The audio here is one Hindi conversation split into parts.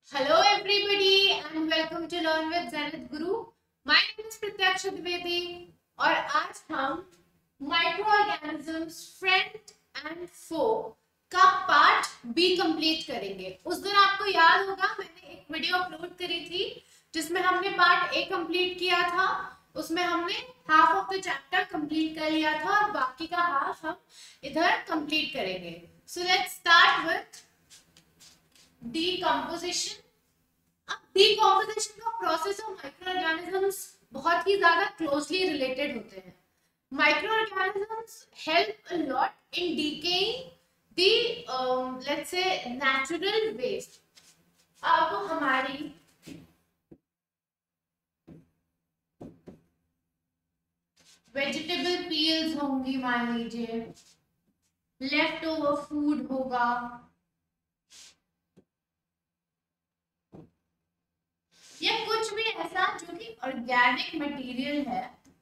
Hello everybody and welcome to Learn with Zenith Guru. My name is Pratyaksha Dwivedi और आज हम microorganisms friend and foe का पार्ट बी कंप्लीट करेंगे। उस दिन आपको याद होगा मैंने एक वीडियो अपलोड करी थी जिसमें हमने पार्ट ए कंप्लीट किया था। उसमें हमने half of the chapter complete कर लिया था और बाकी का हाफ हम इधर कंप्लीट करेंगे। So let's start with decomposition. अब डीकम्पोजिशन का प्रोसेस ऑफ माइक्रो ऑर्गेनिजम्स बहुत ही ज्यादा क्लोजली रिलेटेड होते हैं। Microorganisms help a lot in decaying the let's say natural waste. अब हमारी वेजिटेबल पील्स होंगी, मान लीजिए लेफ्ट ओवर फूड होगा, या कुछ भी ऐसा जो कि ऑर्गेनिक मटेरियल है।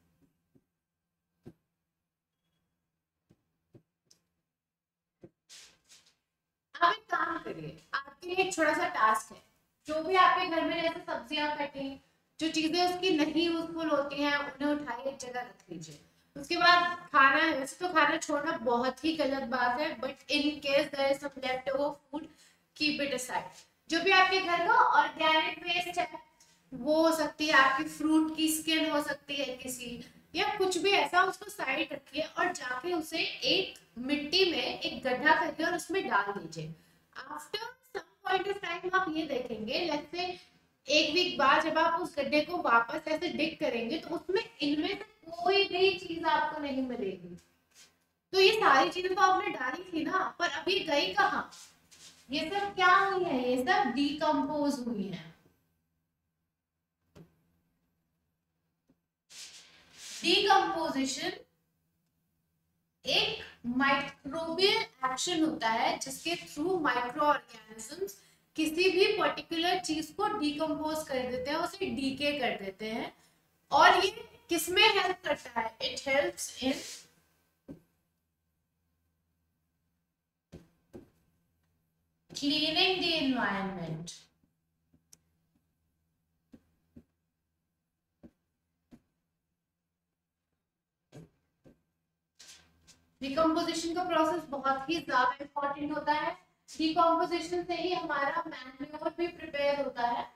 आप एक काम करिए, आपके लिए एक छोटा सा टास्क है। जो भी आपके घर में जैसे सब्जियां कटी, जो चीजें उसकी नहीं यूजफुल होती हैं, उन्हें उठाइए एक जगह रख लीजिए। उसके बाद खाना है, वैसे तो खाना छोड़ना बहुत ही गलत बात है, but in case there is some left over food, keep it aside. जो भी आपके घर का ऑर्गेनिक वेस्ट है, वो हो सकती है आपकी फ्रूट की स्किन, हो सकती है किसी, या कुछ भी ऐसा, उसको साइड रखिए और जाके उसे एक मिट्टी में एक गड्ढा करके और उसमें डाल दीजिए। After some point of time आप ये देखेंगे, लेट्स से एक वीक बाद जब आप उस गड्ढे को वापस ऐसे डिग करेंगे तो उसमें इनमें से कोई भी चीज आपको नहीं मिलेगी। तो ये सारी चीजें तो आपने डाली थी ना, पर अभी गई कहाँ? ये सब क्या हुई है? ये सब डिकम्पोज हुई है। डिकम्पोजिशन एक माइक्रोबियल एक्शन होता है जिसके थ्रू माइक्रो ऑर्गेनिजम्स किसी भी पर्टिकुलर चीज को डिकम्पोज कर देते हैं, उसे डीके कर देते हैं। और ये किसमें हेल्प करता है? It helps in cleaning the environment. Decomposition का प्रोसेस बहुत ही ज्यादा इंपॉर्टेंट होता है। डिकम्पोजिशन से ही हमारा मैन्योर भी प्रिपेयर होता है।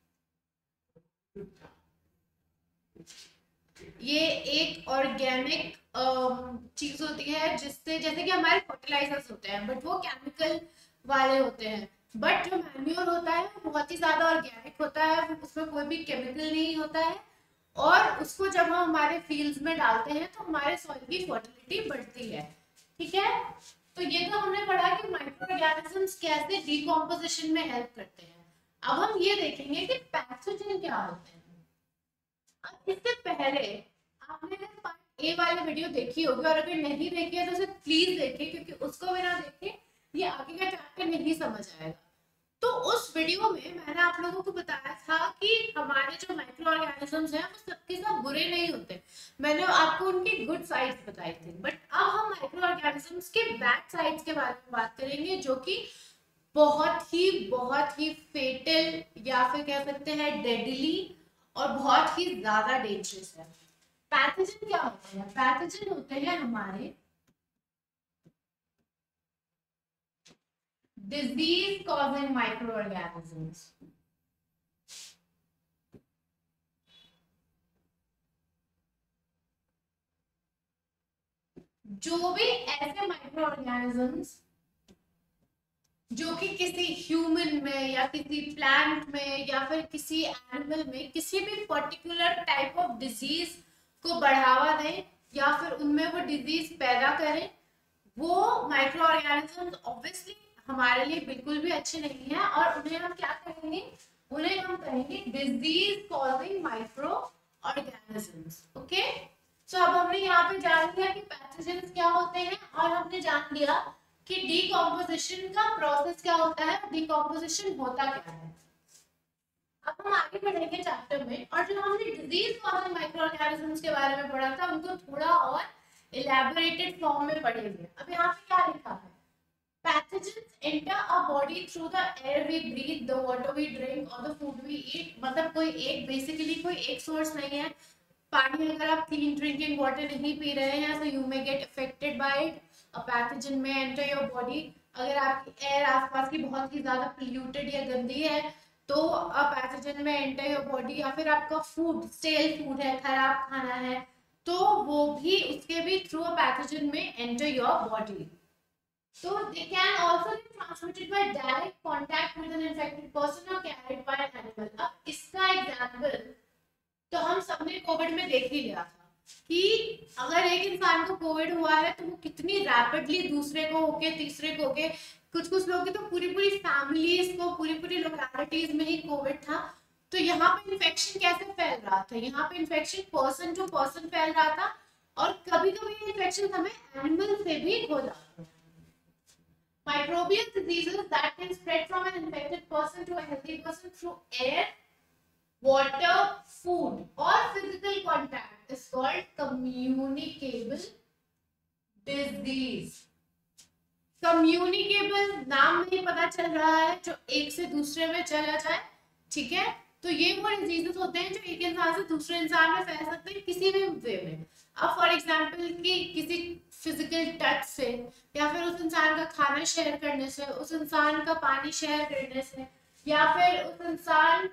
ये एक ऑर्गेनिक चीज होती है जिससे, जैसे कि हमारे फर्टिलाइजर्स होते हैं बट वो केमिकल वाले होते हैं, बट जो मैन्योर होता है वो बहुत ही ज्यादा ऑर्गेनिक होता है, उसमें कोई भी केमिकल नहीं होता है। और उसको जब हम हमारे फील्ड्स में डालते हैं तो हमारे सॉइल की फर्टिलिटी बढ़ती है। ठीक है, तो ये तो हमने पढ़ा कि माइक्रो ऑर्गेनिजम्स कैसे डिकम्पोजिशन में हेल्प करते हैं। अब हम ये देखेंगे कि पैथोजन क्या होते हैं। अब इससे पहले आपने अगर पार्ट ए वाली वीडियो देखी होगी, और अगर नहीं देखी है तो उसे प्लीज देखिए, क्योंकि उसको बिना देखे ये आगे का चैप्टर नहीं समझ आएगा। तो उस वीडियो में मैंने आप लोगों को बताया था कि हमारे जो माइक्रो ऑर्गेनिजम्स हैं वो सबके सब बुरे नहीं होते। मैंने आपको उनकी गुड साइड्स बताई थी, बट अब हम माइक्रो ऑर्गेनिजम्स के बैड साइड्स के बारे में बात करेंगे, जो कि बहुत ही फेटल, या फिर कह सकते हैं डेडली, और बहुत ही ज्यादा डेंजरस है। पैथोजन क्या होते हैं? पैथोजन होते हैं हमारे डिजीज कॉजिंग माइक्रो ऑर्गेनिजम्स। जो भी ऐसे माइक्रो ऑर्गेनिजम्स जो कि किसी ह्यूमन में या किसी प्लांट में या फिर किसी एनिमल में किसी भी पर्टिकुलर टाइप ऑफ डिजीज को बढ़ावा दें या फिर उनमें वो डिजीज पैदा करें, वो माइक्रो ऑर्गेनिजम्स ऑब्वियसली हमारे लिए बिल्कुल भी अच्छे नहीं है, और उन्हें हम क्या कहेंगे? उन्हें हम कहेंगे disease causing micro organisms. Okay, so अब हमने यहाँ पे जान लिया कि पैथोजेंस क्या होते हैं, और हमने जान लिया कि डिकम्पोजिशन का प्रोसेस क्या होता है, डिकम्पोजिशन होता क्या है। अब हम आगे बढ़ेंगे चैप्टर में, और जो हमने डिजीज कॉजिंग माइक्रो ऑर्गेनिजम्स के बारे में पढ़ा था उनको थोड़ा और इलैबोरेटेड फॉर्म में पढ़ेंगे। अब यहाँ पे क्या लिखा है? Pathogens enter our body through the air we breathe, the water we drink or the food we eat. मतलब कोई एक बेसिकली कोई एक सोर्स नहीं है. पानी अगर आप क्लीन ड्रिंकिंग वाटर नहीं पी रहे हैं so you may get affected by it. A pathogen may enter your body. अगर आपकी एयर आसपास की बहुत ही ज्यादा पोल्यूटेड या गंदी है तो a pathogen may enter your body. या फिर आपका फूड स्टेल फूड है, खराब खाना है, तो वो भी उसके भी through a pathogen may enter your body. So they can also be transmitted by direct contact with an infected person or carried by an animal. अब इसका एग्जाम्पल तो हम सबने कोविड में देख ही लिया था कि अगर एक इंसान को कोविड हुआ है तो वो कितनी रैपिडली दूसरे को होके तीसरे को होके कुछ लोगों की तो पूरी फैमिलीज को पूरी लोकेलिटीज में ही कोविड था. तो यहाँ पे इन्फेक्शन कैसे फैल रहा था? यहाँ पे इन्फेक्शन पर्सन टू पर्सन फैल रहा था और कभी इन्फेक्शन हमें एनिमल से भी हो जाता है. Microbial diseases that can spread from an infected person to a healthy person through air, water, food or physical contact is called communicable disease. Communicable नाम नहीं पता चल रहा है जो एक से दूसरे में चला जाए, ठीक है? तो ये वो डिजीजेस होते हैं जो एक इंसान से दूसरे इंसान में फैल सकते हैं किसी भी वे में. अब फॉर एग्जाम्पल कि किसी फिजिकल टच से या फिर उस इंसान का खाना शेयर करने से, उस इंसान का पानी शेयर करने से, या फिर उस इंसान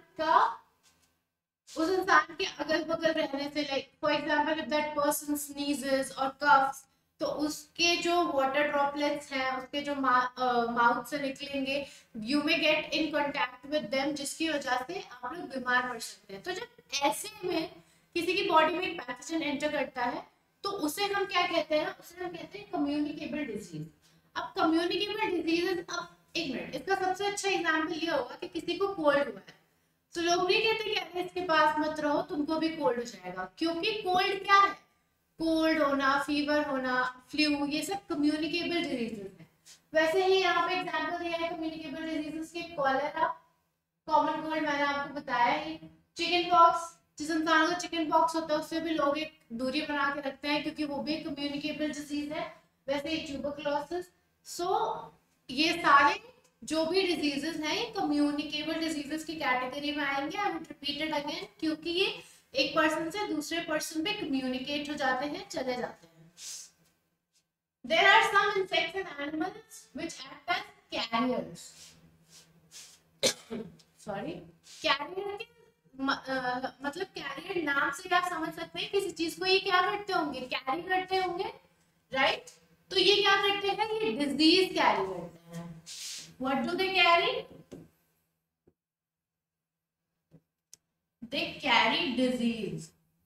के अगल बगल रहने से, like for example if that person sneezes और कफ्स तो उसके जो वाटर ड्रॉपलेट्स हैं उसके जो माउथ से निकलेंगे, you may get in contact with them जिसकी वजह से आप लोग बीमार पड़ सकते हैं. तो जब ऐसे में किसी की बॉडी में एक पैथोजन एंटर करता है तो उसे हम क्या कहते हैं? उसे हम कहते हैं कम्युनिकेबल डिजीज. अब कम्युनिकेबल डिजीज, अब एक मिनट, इसका सबसे अच्छा एग्जांपल ये होगा कि किसी को कोल्ड हुआ है तो लोग नहीं कहते कि अरे इसके पास मत रहो तुमको भी कोल्ड हो जाएगा, क्योंकि कोल्ड क्या है? कोल्ड होना, फीवर होना, फ्लू, ये सब कम्युनिकेबल डिजीजेस है. वैसे ही यहाँ पे एग्जांपल दिया है कम्युनिकेबल डिजीजेस के, कॉलेरा, कॉमन कोल्ड मैंने आपको बताया ही, चिकन पॉक्स, जिस इंसान को चिकन पॉक्स होता है उससे भी लोग एक दूरी बना के रखते हैं क्योंकि वो भी कम्युनिकेबल डिजीज है. वैसे ही ट्यूबरकुलोसिस. सो ये सारे जो भी डिजीजेस हैं ये कम्युनिकेबल डिजीजेस की कैटेगरी में आएंगे. I would repeat it again क्योंकि ये एक पर्सन से दूसरे पर्सन पे कम्युनिकेट हो जाते हैं, चले जाते हैं. There are some insects and animals which act as carriers. Sorry, carrier के मतलब कैरियर नाम से आप समझ सकते हैं किसी चीज को ये क्या करते होंगे? कैरी करते होंगे, राइट? तो ये क्या करते हैं? ये डिजीज कैरी करते हैं. What do they carry? They carry disease.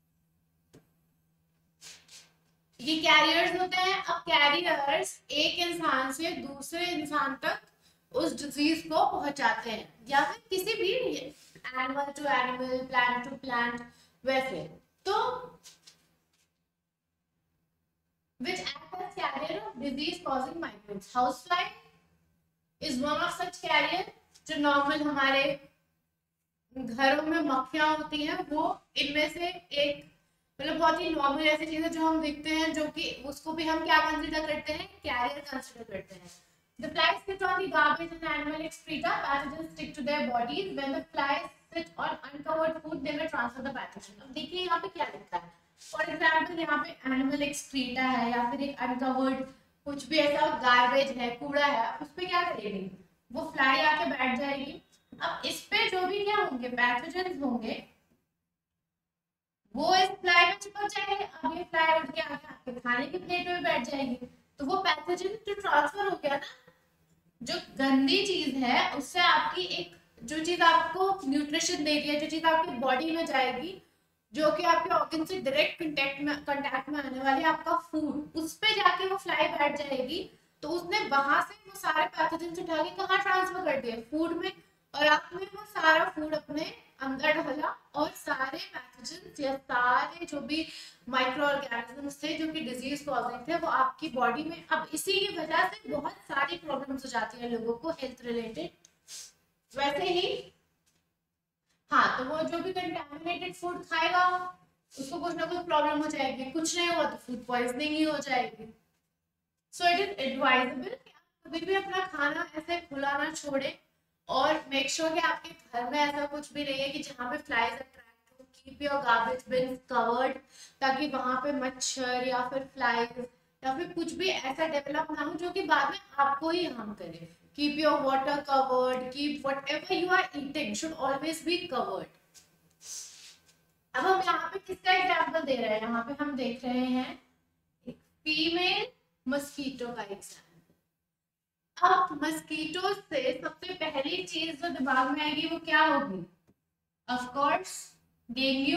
ये कैरियर्स होते हैं. अब कैरियर्स एक इंसान से दूसरे इंसान तक उस डिजीज को पहुंचाते हैं या फिर किसी भी animal to animal, plant to plant, वैसे. तो which act as carrier of disease causing microbes. Housefly is one of such carrier. जो नॉर्मल हमारे घरों में मक्खियां होती हैं वो इनमें से एक, मतलब बहुत ही नॉर्मल ऐसी चीजें जो हम देखते हैं जो कि उसको भी हम क्या कंसीडर करते हैं? कैरियर कंसीडर करते हैं. The flies sit on the garbage and animal excreta. Pathogens stick to their bodies. When the flies sit on uncovered food, they may transfer the pathogen. अब देखिए यहाँ पे क्या लिखा है. फॉर एग्जाम्पल यहाँ पे एनिमल एक्सक्रीटा है या फिर एक अनकवर्ड कुछ भी ऐसा गार्बेज है, कूड़ा है, उस पर क्या करेगी? वो फ्लाई आके बैठ जाएगी. अब इस पे जो भी क्या होंगे? पैथोजन होंगे, वो इस फ्लाई में चिपक जाएंगे. अब ये फ्लाई उठ के आके आपके खाने की प्लेट में बैठ जाएगी. तो वो पैथोजन जो ट्रांसफर हो गया ना, जो गंदी चीज है उससे आपकी एक जो चीज आपको न्यूट्रिशन दे रही है, जो चीज आपकी बॉडी में जाएगी, जो कि आपके ऑर्गन से डायरेक्ट कांटेक्ट में आने वाली आपका फूड, उस पे जाके वो फ्लाई बैठ जाएगी. तो उसने वहां से वो सारे पैथोजन उठा के कहाँ ट्रांसफर कर दिए? फूड में. और आपने वो सारा फूड अपने अंदर डाला और सारे पैथोजन या सारे जो भी माइक्रो ऑर्गेनिजम्स थे जो कि डिजीज कॉजिंग थे वो आपकी बॉडी में. अब इसी की वजह से बहुत सारी प्रॉब्लम्स हो जाती है लोगों को हेल्थ रिलेटेड. वैसे ही हाँ, तो वो जो भी कंटामिनेटेड फूड खाएगा उसको कुछ ना कुछ प्रॉब्लम हो जाएगी. कुछ नहीं हुआ तो फूड पॉइजनिंग ही हो जाएगी. सो इट इज एडवाइजेबल कि आप कभी भी अपना खाना ऐसे खुला ना छोड़े, और मेक श्योर कि आपके घर में ऐसा कुछ भी नहीं है कि जहाँ पे फ्लाइज अट्रैक्ट हो। Keep your garbage bin covered, ताकि वहां पे मच्छर या फिर फ्लाइज या फिर कुछ भी ऐसा डेवलप ना हो जो कि बाद में आपको ही हार्म करे। Keep your water covered, keep whatever you are eating should always be covered. अब हम यहाँ पे किसका एग्जाम्पल दे रहे हैं, यहाँ पे हम देख रहे हैं फीमेल मस्कीटो का एग्जाम्पल। अब मस्कीटो से सबसे पहली चीज जो दिमाग में आएगी वो क्या होगी? Of course dengue.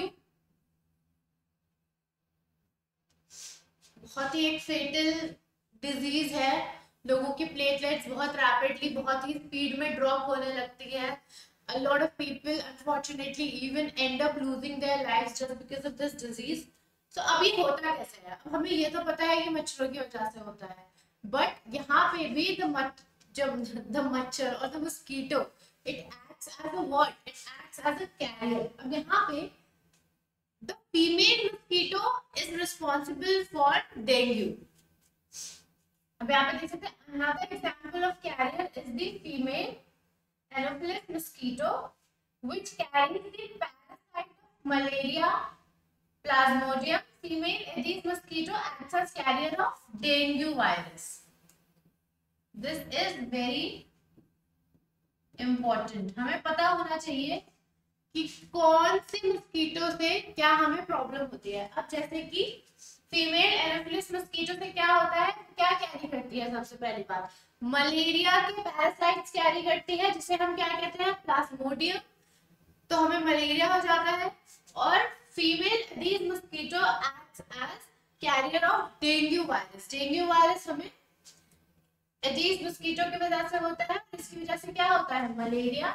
बहुत ही एक फेटल डिजीज है, लोगों की प्लेटलेट्स बहुत रैपिडली, बहुत ही स्पीड में ड्रॉप होने लगती है। A lot of people unfortunately even end up losing their lives just because of this disease. So अभी होता कैसे है? अब हमें ये तो पता है कि मच्छरों की वजह से होता है, बट यहाँ पे भी the मच्छर और the mosquito, it acts as a what? It acts as a carrier. अब यहाँ पे the female mosquito is responsible for dengue. अब यहाँ पे देख सकते हैं another example of carrier is the female Anopheles mosquito, which carries the parasite of malaria, Plasmodium. Female Aedes mosquito acts as carrier of dengue virus. This is very important. हमें पता होना चाहिए कि कौन सी मस्कीटो से क्या हमें प्रॉब्लम होती है। अब जैसे कि फीमेल एनोफिलिस मस्कीटो से क्या होता है, क्या कैरी करती है? सबसे पहली बात, मलेरिया के पैरासाइट्स कैरी करती है, जिसे हम क्या कहते हैं? प्लाज्मोडियम। तो हमें मलेरिया हो जाता है। और female Aedes mosquito acts as carrier of dengue virus. Dengue virus हमें एडीज मस्कीटो की वजह से होता है। इसकी वजह से क्या होता है? मलेरिया।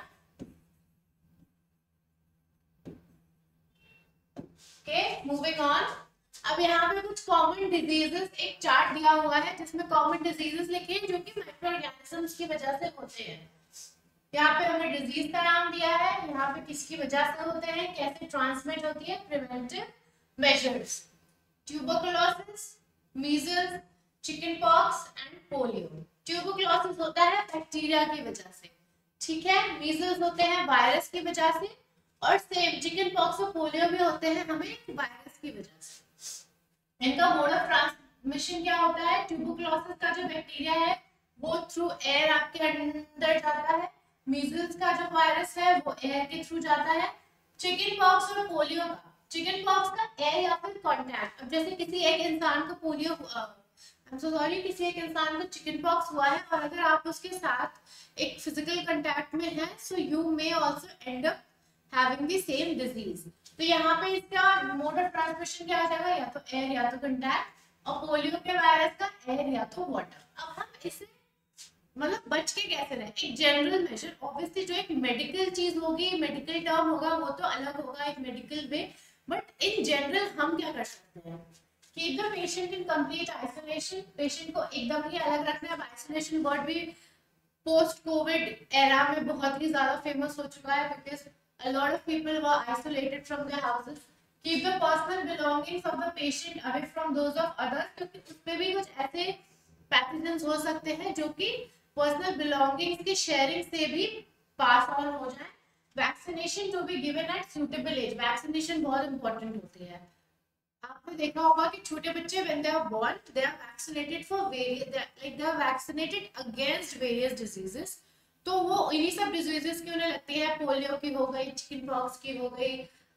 Okay, moving on. अब यहाँ पे कुछ कॉमन डिजीजेस, एक चार्ट दिया हुआ है जिसमें कॉमन डिजीजेस लिखे हैं जो कि माइक्रो ऑर्गेनिजम्स की वजह से होते हैं। यहाँ पे हमने डिजीज का नाम दिया है, यहाँ पे किसकी वजह से होते हैं, कैसे ट्रांसमिट होती है, preventive measures, tuberculosis, measles, chickenpox and polio. Tuberculosis होता है बैक्टीरिया की वजह से, ठीक है। मीजल्स होते हैं वायरस की वजह से, और सेम चिकन पॉक्स और पोलियो भी होते हैं हमें वायरस की वजह से। इनका मोड ऑफ ट्रांसमिशन क्या होता है? ट्यूबरकुलोसिस का जो बैक्टीरिया है वो थ्रू एयर आपके अंदर जाता है। मीजल्स का जो वायरस है वो एयर के थ्रू जाता है। चिकन पॉक्स और पोलियो का, चिकन पॉक्स का एयर या फिर कांटेक्ट। अब जैसे किसी एक इंसान को polio, I am so sorry, किसी एक इंसान को चिकन पॉक्स हुआ है और अगर आप उसके साथ एक फिजिकल कांटेक्ट में हैं, so you may also end up having the same disease. तो यहाँ पे इसका मोड ऑफ ट्रांसमिशन क्या हो जाएगा? या तो एयर या तो कंटैक्ट, और पोलियो के वायरस का एयर या तो वाटर। अब हम इसे मतलब बच के कैसे रहे? एक जनरल मेजर, ऑब्वियसली जो एक मेडिकल चीज होगी, मेडिकल टर्म होगा, वो तो अलग होगा, एक medical way, but in general हम क्या कर सकते हैं? Keep the patient in complete isolation. Patient को एकदम ही अलग रखना है। आइसोलेशन वर्ड भी पोस्ट कोविड एरा में बहुत ही ज्यादा फेमस हो चुका है, because a lot of people were isolated from their houses. Keep the personal belongings of the patient away from those of others, क्योंकि उसमें भी कुछ ऐसे पैथोजेंस हो सकते हैं जो कि पर्सनल बिलोंगिंग्स की शेयरिंग से भी पास ऑन हो जाए। Vaccination to be given at suitable age. Vaccination बहुत इंपॉर्टेंट होती है। आपने देखा होगा कि छोटे बच्चे when they are born they are vaccinated for various, like they are vaccinated against various diseases। तो वो इन्हीं सब डिजीजेस की उन्हें लगती है। पोलियो की हो गई, चिकन पॉक्स की हो गई,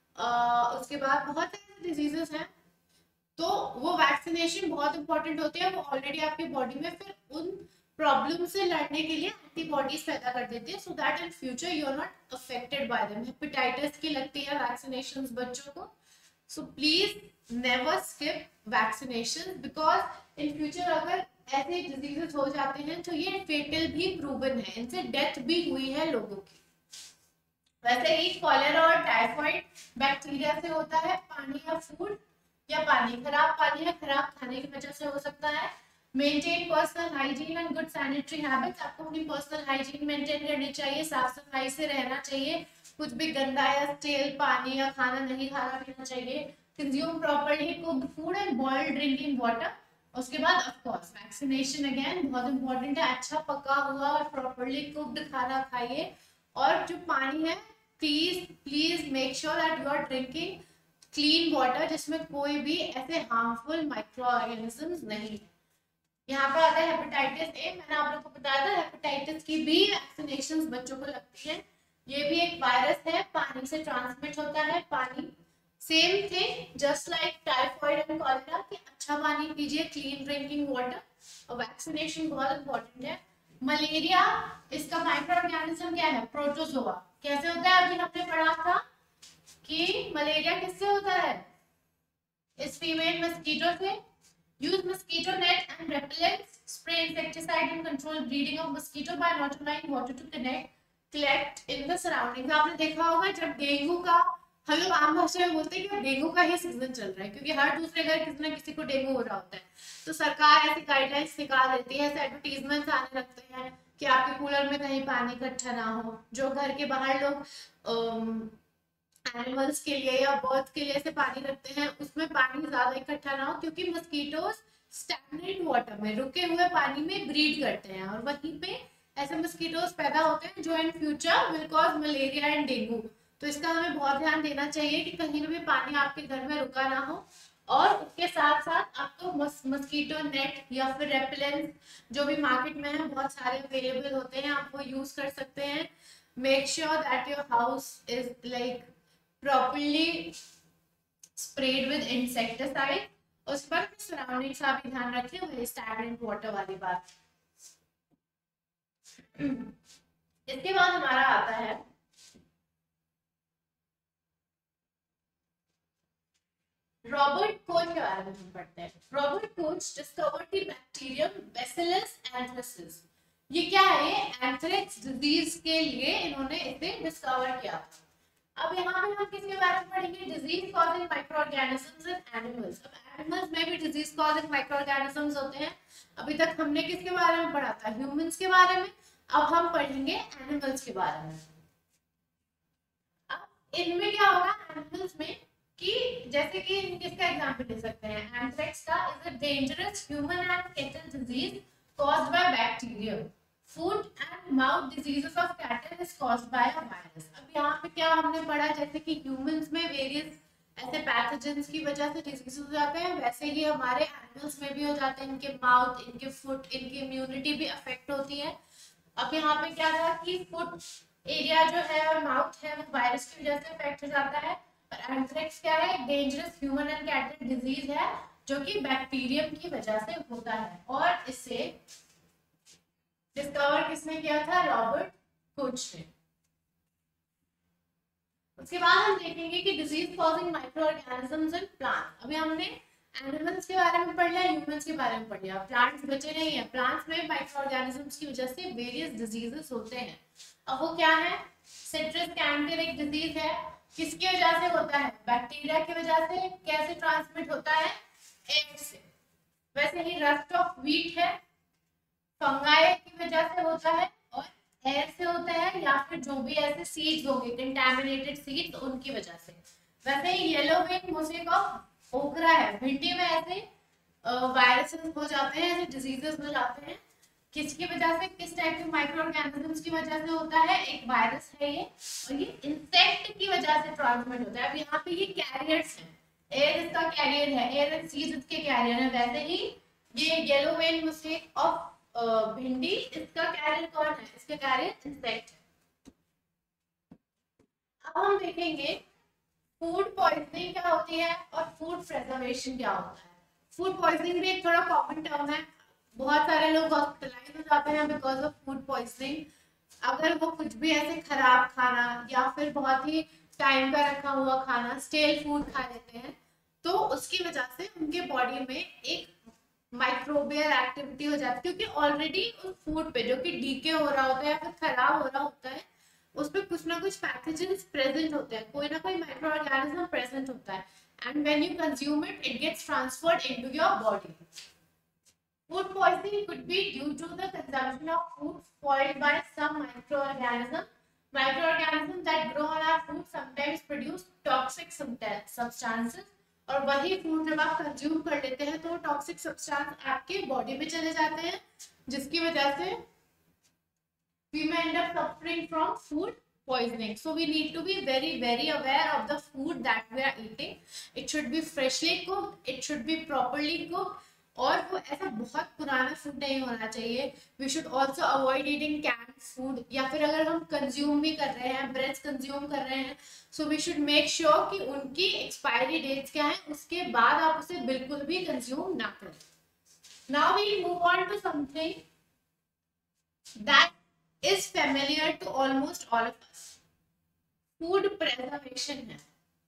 उसके बाद बहुत सारे डिजीजेस हैं। तो वो वैक्सीनेशन बहुत इंपॉर्टेंट होती है। वो ऑलरेडी आपकी बॉडी में फिर उन प्रॉब्लम से लड़ने के लिए एंटीबॉडीज पैदा कर देती है, so that in future you are not affected by them. Hepatitis की लगती है वैक्सीनेशंस बच्चों को, so please never skip vaccination, because in future अगर ऐसे डिजीजेस हो जाते हैं तो ये फेटल भी प्रूवन है, इनसे डेथ भी हुई है लोगों की। वैसे ही कॉलेरा और टाइफाइड बैक्टीरिया से होता है, पानी या फूड या पानी, खराब पानी या खराब खाने की वजह से हो सकता है। Maintain personal hygiene and good sanitary habits. आपको अपनी पर्सनल हाइजीन मेंटेन करनी चाहिए, साफ सफाई से रहना चाहिए, कुछ भी गंदा या स्टेल पानी या खाना नहीं खाना पीना चाहिए। Consume properly cooked food and boiled drinking water. उसके बाद ऑफ कोर्स वैक्सीनेशन अगेन बहुत इंपॉर्टेंट है। अच्छा पका हुआ और प्रॉपर्ली कुक्ड खाना खाइए। और जो पानी है, please please make sure that you are drinking clean water जिसमें कोई भी ऐसे हार्मफुल माइक्रो ऑर्गेनिजम्स नहीं है। यहाँ पे आता है हेपेटाइटिस ए। मैंने आप लोग को बताया था हेपेटाइटिस की भी वैक्सीनेशन बच्चों को लगती है। ये भी एक वायरस है, पानी से ट्रांसमिट होता है। पानी same thing just like typhoid and cholera कि अच्छा पानी पीजिए, क्लीन ड्रिंकिंग वाटर। और वैक्सीनेशन बहुत इंपॉर्टेंट है। मलेरिया, इसका माइक्रो ऑर्गेनिज्म क्या है? प्रोटोजोआ। कैसे होता है? अभी हमने पढ़ा था कि मलेरिया किससे होता है? इस फीमेल मस्कीटो से। Use mosquito net and repellents, spray insecticide and control breeding of mosquito by not allowing water to collect in the surroundings. आपने देखा होगा जब डेंगू का, हम लोग आम भाषा में बोलते हैं कि डेंगू का ही सीजन चल रहा है क्योंकि हर दूसरे घर किसी ना किसी को डेंगू हो रहा होता है, तो सरकार ऐसी गाइडलाइंस निकाल देती है, ऐसे एडवर्टीजमेंट्स आने लगते हैं कि आपके कूलर में कहीं पानी इकट्ठा ना हो। जो घर के बाहर लोग एनिमल्स के लिए या बर्ड्स के लिए से पानी रखते हैं उसमें पानी ज्यादा इकट्ठा ना हो, क्योंकि मस्कीटोज स्टैग्नेंट वाटर में, रुके हुए पानी में ब्रीड करते हैं और वहीं पे ऐसे मस्कीटोज पैदा होते हैं जो in future will cause malaria and dengue. तो इसका हमें बहुत ध्यान देना चाहिए कि कहीं भी पानी आपके घर में रुका ना हो। और उसके साथ साथ आपको मस्कीटो नेट या फिर रेपेलेंट जो भी मार्केट में है बहुत सारे अवेलेबल होते हैं, आप वो यूज कर सकते हैं। Make sure that your house is like properly sprayed with insecticide। उस पर सराउंडिंग्स का भी ध्यान रखें, वही स्टैग्नेंट वाटर वाली बात। इसके बाद हमारा आता है रॉबर्ट कोच के बारे में हम पढ़ते हैं। Robert Koch discovered the bacterium bacillus anthracis. ये क्या है? एंथ्रेक्स डिजीज के लिए इन्होंने इसे डिस्कवर किया था। अब यहाँ पे हम किसके बारे में पढ़ेंगे? Disease causing micro organisms in animals. अब एनिमल्स में भी डिजीज कॉजिंग माइक्रो ऑर्गेनिजम्स होते हैं। अभी तक हमने किसके बारे में पढ़ा था? ह्यूमंस के बारे में। अब हम पढ़ेंगे एनिमल्स के बारे में। अब इनमें क्या होगा एनिमल्स में कि जैसे कि किसका एग्जांपल ले सकते हैं? एंथ्रेक्स का is a dangerous human and cattle disease caused by bacterium. Food and mouth diseases of cattle is caused by a virus. अब यहाँ पे क्या हमने पढ़ा? जैसे कि ह्यूमंस में वेरियस ऐसे पैथोजेंस की वजह से डिजीज हो जाते हैं, वैसे ही हमारे एनिमल्स में भी हो जाते हैं। इनके माउथ, इनके फुट, इनकी इम्यूनिटी भी अफेक्ट होती है। अब यहाँ पे क्या था कि फुट एरिया जो है और माउथ है वो वायरस की वजह से अफेक्ट हो जाता है। और एंथ्रेक्स क्या है? एक dangerous human and cattle disease है जो कि बैक्टीरियम की वजह से होता है। और इससे डिस्कवर किसने किया था? रॉबर्ट कोच ने। उसके बाद हम देखेंगे कि disease causing micro organisms in plant. अभी हमने एनिमल्स के बारे में पढ़ लिया, ह्यूमंस के बारे में पढ़ लिया, प्लांट्स बचे नहीं है। प्लांट्स में माइक्रो ऑर्गेनिजम्स की वजह से वेरियस डिजीजेस होते हैं। अब वो क्या है? सिट्रस कैंकर एक डिजीज है। किसकी वजह से होता है? बैक्टीरिया की वजह से। कैसे ट्रांसमिट होता है? एयर से। वैसे ही रस्ट ऑफ व्हीट है, फंगाई की वजह से होता है और एयर से होता है, या फिर जो भी ऐसे सीड्स होंगे कंटामिनेटेड सीड्स उनकी वजह से। वैसे ही yellow vein mosaic of okra है, भिंडी में ऐसे वायरसेस हो जाते हैं, ऐसे डिजीजेस हो जाते हैं। किसकी वजह से? किस टाइप के माइक्रो ऑर्गेनिजम्स की वजह से होता है? एक वायरस है ये, और ये इंसेक्ट की वजह से ट्रांसमिट होता है। अब यहाँ पे ये कैरियर्स हैं, एयर इसका कैरियर है, एयर एंड सीड्स इसके कैरियर है। वैसे ही ये येलो वेन मोसेक ऑफ भिंडी, इसका कैरियर कौन है? इसका कैरियर इंसेक्ट है। अब हम देखेंगे फूड पॉइजनिंग क्या होती है और फूड प्रिजर्वेशन क्या होता है। फूड पॉइजनिंग भी एक थोड़ा कॉमन टर्म है। बहुत सारे लोग हॉस्पिटलाइज हो जाते हैं बिकॉज ऑफ फूड पॉइजनिंग। अगर वो कुछ भी ऐसे खराब खाना या फिर बहुत ही टाइम का रखा हुआ खाना, स्टेल फूड खा लेते हैं, तो उसकी वजह से उनके बॉडी में एक माइक्रोबियल एक्टिविटी हो जाती है, क्योंकि ऑलरेडी उस फूड पे जो कि डीके हो रहा होता है या फिर खराब हो रहा होता है, उस पे कुछ ना कुछ पैथोजेंस प्रेजेंट होते हैं, कोई ना कोई माइक्रो ऑर्गेनिज्म प्रेजेंट होता है, and when you consume it it gets transferred into your body. Food poisoning could be due to the consumption of food spoiled by some microorganisms. Microorganisms that grow on our food sometimes produce toxic substances और वही फूड जब आप कंज्यूम कर लेते हैं तो वो टॉक्सिक सब्सटेंस आपके बॉडी में चले जाते हैं, जिसकी वजह से we may end up suffering from food poisoning. So we need to be very very aware of the food that we are eating. It should be freshly cooked, it should be properly cooked, और वो ऐसा बहुत पुराना फूड नहीं होना चाहिए. We should also avoid eating canned food, या फिर अगर हम कंज्यूम भी कर रहे हैं, ब्रेड्स कंज्यूम कर रहे हैं, so we should make sure कि उनकी एक्सपायरी डेट्स क्या है, उसके बाद आप उसे बिल्कुल भी कंज्यूम ना करें. Now we move on to something that is familiar to almost all of us. Food preservation है.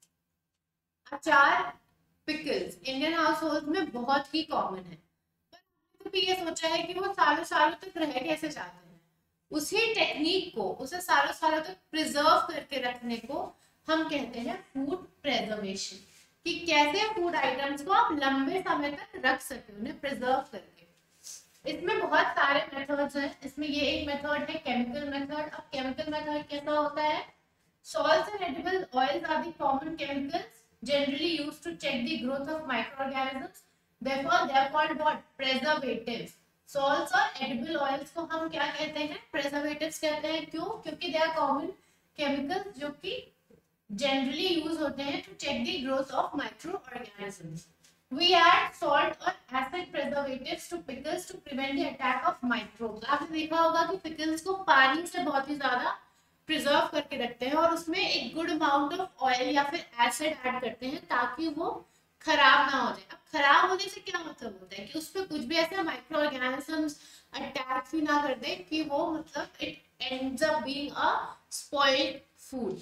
अचार, पिकल्स इंडियन हाउस होल्ड में बहुत ही कॉमन है, पर भी ये सोचा है कि वो सालों सालों तक रह कैसे जाते हैं. उसी टेक्निक को, उसे सालों सालों तक प्रिजर्व करके रखने को हम कहते हैं फूड प्रेजर्वेशन. कि कैसे फूड आइटम्स को आप लंबे समय तक रख सके, उन्हें प्रिजर्व करके. इसमें बहुत सारे मेथड्स हैं. इसमें ये एक मेथड है केमिकल मेथड. अब केमिकल मेथड कैसा होता है? Salts and edible oils are the common chemicals generally used to check the growth of microorganisms. Therefore they are called what? Preservatives. Salts और एडिबल ऑयल्स को हम क्या कहते हैं? प्रिजर्वेटिव्स कहते हैं. क्यों? क्योंकि दे आर कॉमन केमिकल्स जो कि जनरली यूज होते हैं to check the growth of microorganisms. We add salt or acid preservatives to pickles to prevent the attack of microbes. आपने देखा होगा कि pickles को पानी से बहुत ही ज्यादा प्रिजर्व करके रखते हैं और उसमें एक गुड अमाउंट ऑफ ऑयल या फिर एसिड ऐड करते हैं ताकि वो खराब ना हो जाए. अब खराब होने से क्या मतलब होता है कि उसमें कुछ भी ऐसे माइक्रो ऑर्गेनिजम्स अटैक भी ना कर दे कि वो मतलब it ends up being a spoiled food.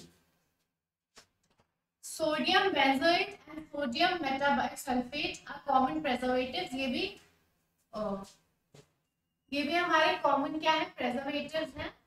Sodium benzoate and sodium metasulphate are common preservatives. ये भी हमारे कॉमन क्या है? प्रिजर्वेटिव्स हैं.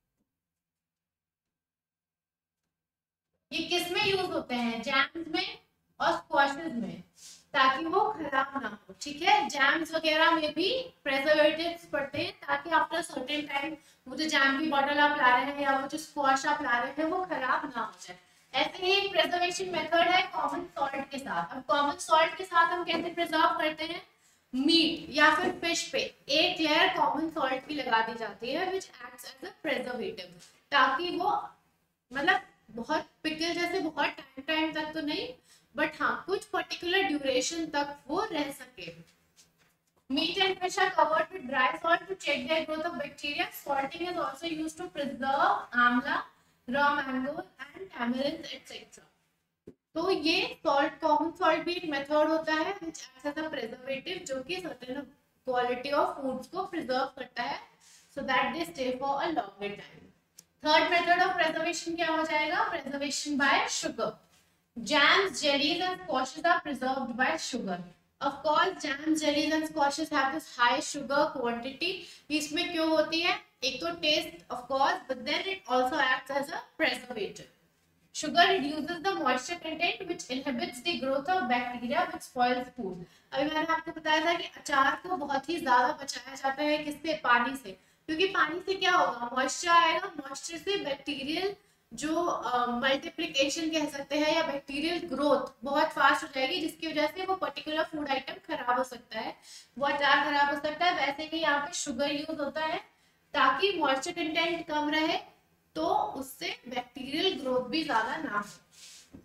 ये किस में यूज होते हैं? जैम्स में और स्क्वैशेस में, ताकि वो खराब ना हो. ठीक है, जैम्स वगैरह में भी प्रिजर्वेटिव्स पड़ते हैं ताकि आफ्टर सर्टेन टाइम वो जो जैम की बॉटल आप ला रहे हैं या वो जो स्क्वैश आप ला रहे हैं वो खराब ना हो जाए. ऐसे ही एक प्रिजर्वेशन मेथड है कॉमन सॉल्ट के साथ. अब कॉमन सॉल्ट के साथ हम कैसे प्रिजर्व करते हैं? मीट या फिर फिश पे एक लेयर कॉमन सॉल्ट की लगा दी जाती है which acts as a preservative, ताकि वो मतलब बहुत पिकल जैसे बहुत टाइम तक तो नहीं, बट हाँ कुछ पर्टिकुलर ड्यूरेशन तक वो रह सके. Meat and fish are covered with dry salt to check their growth of bacteria. Salting is also used to preserve amla, raw mangoes and tamarinds etc. तो ये सॉल्ट, कॉमन सॉल्ट भी एक मेथड होता है which acts as a preservative, जो कि certain quality of foods को preserve करता है so that they stay for a longer time. Third method of preservation क्या हो जाएगा? Preservation by sugar. Jams, jellies and squashes are preserved by sugar. Of course, jams, jellies and squashes have this high sugar quantity. इसमें क्यों होती है? एक तो taste of course, but then it also acts as a preservative. Sugar reduces the moisture content which inhibits the growth of bacteria which spoils food. अभी मैंने आपको बताया था कि अचार को बहुत ही ज्यादा बचाया जाता है किससे? पानी से. क्योंकि पानी से क्या होगा? मॉइस्चर आएगा, मॉइस्चर से बैक्टीरियल जो मल्टीप्लिकेशन कह सकते हैं या बैक्टीरियल ग्रोथ बहुत फास्ट हो जाएगी, जिसकी वजह से वो पर्टिकुलर फूड आइटम खराब हो सकता है, वो अचार खराब हो सकता है. वैसे ही यहाँ पे शुगर यूज होता है ताकि मॉइस्चर कंटेंट कम रहे, तो उससे बैक्टीरियल ग्रोथ भी ज्यादा ना हो.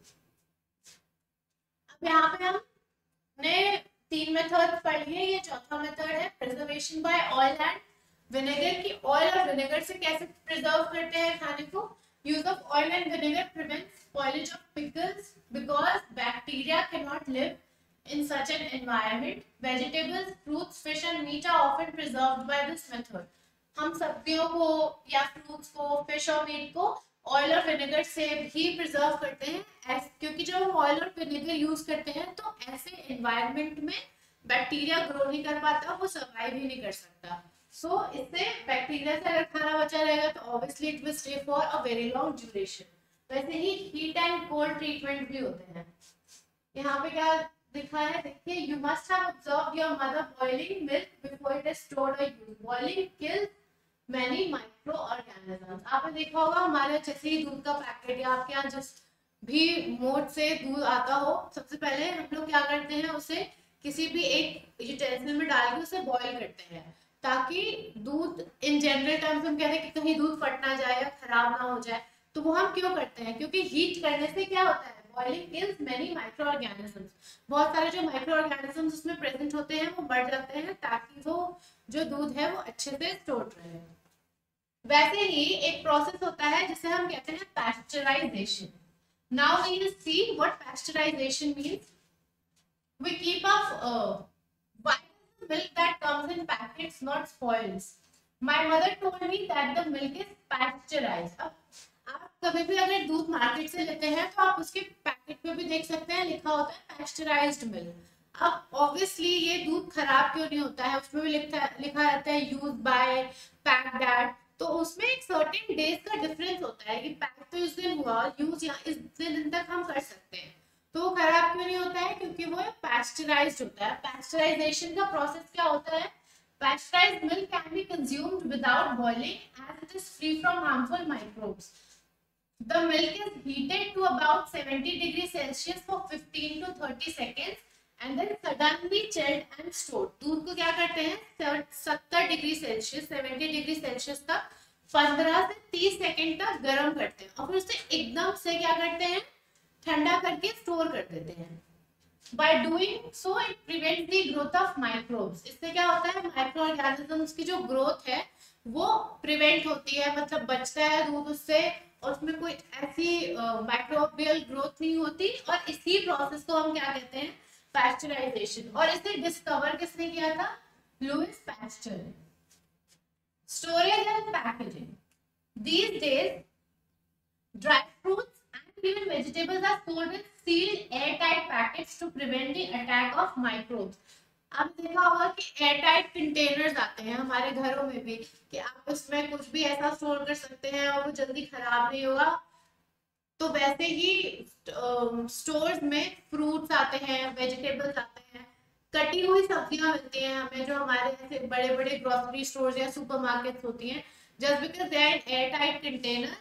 अब यहाँ पे हमने 3 मेथड्स पढ़ लिए. ये चौथा मेथड है preservation by oil and vinegar. की ऑयल और विनेगर से कैसे प्रिजर्व करते हैं खाने को? Use of oil and vinegar prevents spoilage of pickles because bacteria cannot live in such an environment. Vegetables, fruits, fish and meat are often preserved by this method. हम सब्जियों को या फ्रूट्स को, फिश और मीट को ऑयल और विनेगर से भी प्रिजर्व करते हैं, क्योंकि जब हम ऑयल और विनेगर यूज करते हैं तो ऐसे एनवायरनमेंट में बैक्टीरिया ग्रो नहीं कर पाता, वो सर्वाइव ही नहीं कर सकता. सो इससे बैक्टीरिया से अगर खाना बचा रहेगा तो obviously it will stay for a very long duration. वैसे ही हीट एंड कोल्ड ट्रीटमेंट भी होते हैं. यहाँ पे क्या लिखा है? देखिए, you must have observed your mother boiling milk before it is stored और used. Boiling kills many micro organisms. आपने देखा होगा हमारे जैसे ही दूध का पैकेट या आपके यहाँ जस्ट भी मोड से दूध आता हो, सबसे पहले हम लोग क्या करते हैं, उसे किसी भी एक यूटेंसिल में डाल के उसे बॉईल करते हैं, ताकि दूध, इन जनरल टर्म्स हम कहते हैं कि कहीं दूध फट ना जाए या खराब ना हो जाए। तो वो हम क्यों करते हैं, क्योंकि हीट करने से क्या होता है, boiling kills many micro organisms, बहुत सारे जो माइक्रो ऑर्गेनिजम्स उसमें प्रेजेंट होते हैं वो मर जाते हैं, ताकि वो जो दूध है वो अच्छे से स्टोर रहे। वैसे ही एक प्रोसेस होता है जिसे हम कहते हैं pasteurisation. Now we will see what pasteurisation means. We keep off why does the milk that comes in packets not spoils? My mother told me that the milk is pasteurized. अब आप कभी भी अगर दूध मार्केट से लेते हैं तो आप उसके पैकेट पे भी देख सकते हैं, लिखा होता है पैस्चराइज्ड मिल्क। अब ऑब्वियसली ये दूध खराब क्यों नहीं होता है, उसमें भी लिखा रहता है यूज बाय, पैक्ड एट, तो उसमें एक सर्टेन डेज का डिफरेंस होता है कि पैक तो इस दिन हुआ, यूज या इस दिन तक हम कर सकते हैं। तो वो खराब क्यों नहीं होता है, क्योंकि वो पैस्चराइज्ड होता है। पैस्चराइजेशन का प्रोसेस क्या होता है, pasteurized milk can be consumed without boiling as it is free from harmful microbes. The milk is heated to about 70 degrees Celsius for 15 to 30 seconds and then suddenly chilled and stored. दूध को क्या करते हैं 70 डिग्री सेल्सियस 70 डिग्री सेल्सियस तक 15 से 30 सेकंड तक गर्म करते हैं, और फिर उसे एकदम से क्या करते हैं, ठंडा करके स्टोर कर देते हैं। By doing so it prevents the growth of microbes. इससे क्या होता है, माइक्रो ऑर्गेनिजम्स की जो ग्रोथ है वो प्रिवेंट होती है, मतलब बचता है दूध उससे, और उसमें कोई ऐसी माइक्रोबियल ग्रोथ नहीं होती। और इसी प्रोसेस को हम क्या कहते हैं, पैस्चराइजेशन। और इसे डिस्कवर किसने किया था, लुइस पैस्चर ने। Storage and packaging. These days dry fruits and even vegetables are sold with sealed airtight packets to prevent the attack of microbes. आपने देखा होगा कि एयरटाइट कंटेनर्स आते हैं हमारे घरों में भी, कि आप उसमें कुछ भी ऐसा स्टोर कर सकते हैं और वो जल्दी खराब नहीं होगा। तो वैसे ही स्टोर्स में फ्रूट्स आते हैं, वेजिटेबल्स आते हैं, कटी हुई सब्जियां मिलती हैं हमें, जो हमारे ऐसे बड़े बड़े ग्रोसरी स्टोर्स या सुपरमार्केट्स होती हैं। Just because they are airtight containers,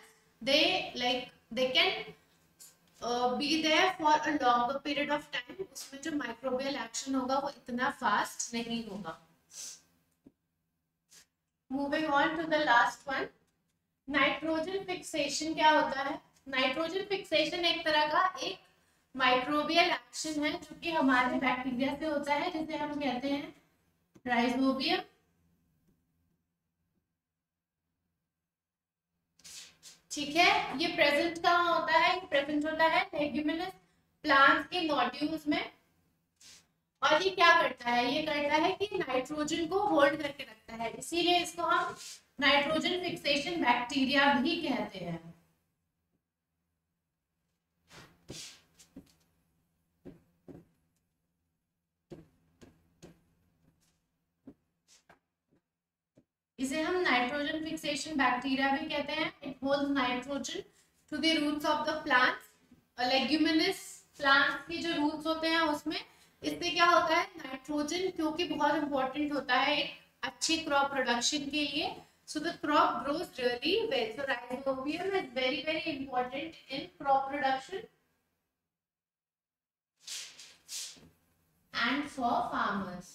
they can be there for a longer period of time, उसमें जो माइक्रोबियल एक्शन होगा वो इतना फास्ट नहीं होगा। Moving on to the last one, nitrogen fixation क्या होता है। नाइट्रोजन फिक्सेशन एक तरह का एक माइक्रोबियल एक्शन है जो कि हमारे बैक्टीरिया से होता है, जिसे हम कहते हैं राइजोबियम। ठीक है, ये प्रेजेंट कहाँ होता है, प्रेजेंट होता है लेग्यूमिनस प्लांट्स के नोड्यूल्स में। और ये क्या करता है, ये करता है कि नाइट्रोजन को होल्ड करके रखता है, इसीलिए इसको हम नाइट्रोजन फिक्सेशन बैक्टीरिया भी कहते हैं। इसे हम नाइट्रोजन फिक्सेशन बैक्टीरिया भी कहते हैं। It holds nitrogen to the roots of the plants. Leguminous plants के जो रूट्स होते हैं उसमें, इससे क्या होता है, नाइट्रोजन क्योंकि बहुत इंपॉर्टेंट होता है एक अच्छी क्रॉप प्रोडक्शन के लिए, so the crop grows really well. So rhizobium is very important in crop production and for farmers.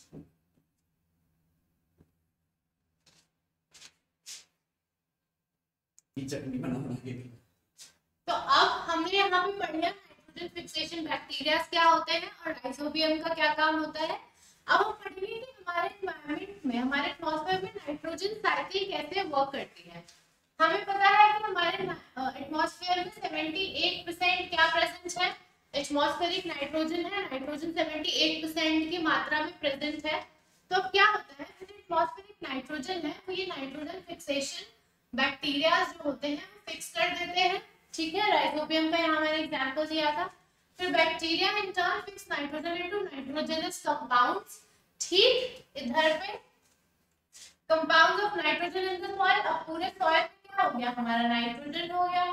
तो अब हमने यहाँ पे पढ़ लिया नाइट्रोजन फिक्सेशन बैक्टीरिया क्या होते हैं और राइजोबियम का क्या काम होता है। अब हम पढ़ेंगे कि हमारे एनवायरनमेंट में, हमारे एटमॉस्फेयर में नाइट्रोजन साइकिल कैसे वर्क करती है। हमें पता है कि हमारे एटमॉस्फेयर में 78% क्या प्रेजेंट है, एटमॉस्फेरिक नाइट्रोजन है, नाइट्रोजन 78% की मात्रा में प्रेजेंट है। तो अब क्या होता है, एटमॉस्फेरिक नाइट्रोजन है तो ये नाइट्रोजन फिक्सेशन बैक्टीरिया जो होते हैं फिक्स कर देते हैं। ठीक है, राइजोबियम का यहाँ मैंने एग्जांपल दिया था। फिर bacteria in turn fix nitrogen into nitrogenous compounds. ठीक, इधर पे compounds of nitrogen in the soil. अब पूरे सॉइल में क्या हो गया, हमारा नाइट्रोजन हो गया।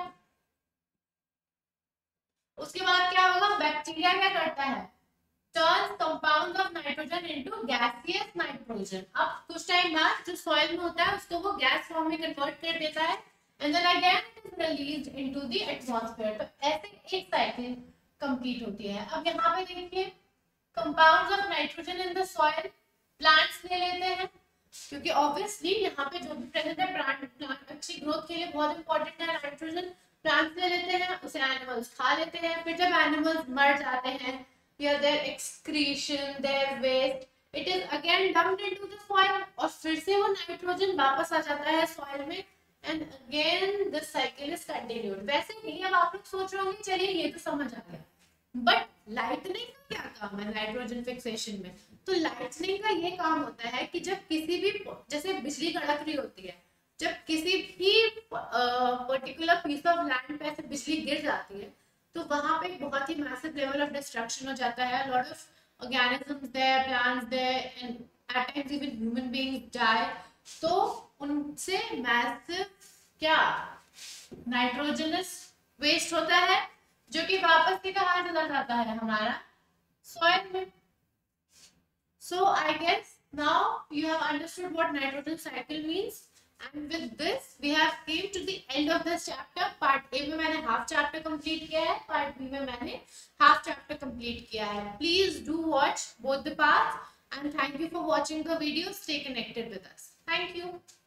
उसके बाद क्या होगा, बैक्टीरिया क्या करता है, turns compounds of nitrogen into gaseous nitrogen। अब कुछ टाइम बाद जो सॉइल में होता है उसको वो गैस फॉर्म में कन्वर्ट कर देता है, and then again it is released into the atmosphere. तो ऐसे एक साइकिल कंप्लीट होती है. अब यहाँ पे देखिए compounds of nitrogen in the soil plants ले लेते हैं, क्योंकि ऑब्वियसली यहाँ पे जो भी प्रेजेंट है प्लांट अच्छी ग्रोथ के लिए बहुत इंपॉर्टेंट है. नाइट्रोजन प्लांट्स ले लेते हैं, उसे एनिमल्स खा लेते हैं. फिर जब एनिमल्स मर जाते हैं या their excretion, their waste, it is again dumped into the soil, और फिर से वो नाइट्रोजन वापस आ जाता है सॉइल में, and again this cycle is continued. वैसे ही अब आप लोग सोच रहे होंगे चलिए ये तो समझ आ गया, बट लाइटनिंग का क्या काम है नाइट्रोजन फिक्सेशन में? तो लाइटनिंग का ये काम होता है कि जब किसी भी, जैसे बिजली कड़क रही होती है, जब किसी भी पर्टिकुलर पीस ऑफ लैंड पे ऐसे बिजली गिर जाती है, तो वहां पे बहुत ही मैसिव लेवल ऑफ डिस्ट्रक्शन हो जाता है. Lot of organisms there, plants there, and at times even human beings die. तो उनसे मैसिव क्या नाइट्रोजनस वेस्ट होता है, जो कि वापस से कहाँ चला जाता है हमारा सॉइल में. So I guess now you have understood what nitrogen cycle means, and with this we have came to the end of this chapter. Part A में मैंने half chapter complete किया है, part B में मैंने half chapter complete किया है. Please do watch both the parts, and thank you for watching the video. Stay connected with us. Thank you.